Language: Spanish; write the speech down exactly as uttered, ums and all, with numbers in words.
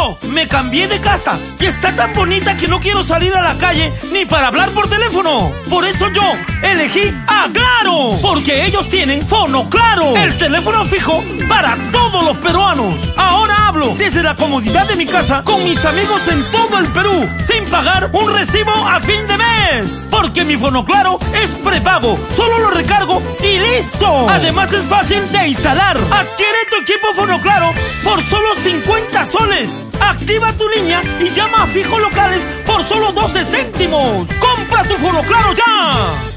Yo me cambié de casa y está tan bonita que no quiero salir a la calle ni para hablar por teléfono. Por eso yo elegí a Claro, porque ellos tienen Fono Claro, el teléfono fijo para todos los peruanos. Ahora hablo desde la comodidad de mi casa con mis amigos en todo el Perú, sin pagar un recibo a fin de mes. Porque mi Fono Claro es prepago, solo lo recargo y listo. Además es fácil de instalar. Adquiere tu equipo Fono Claro por solo cincuenta soles. Activa tu línea y llama a fijos locales por solo doce céntimos. ¡Compra tu Fono Claro ya!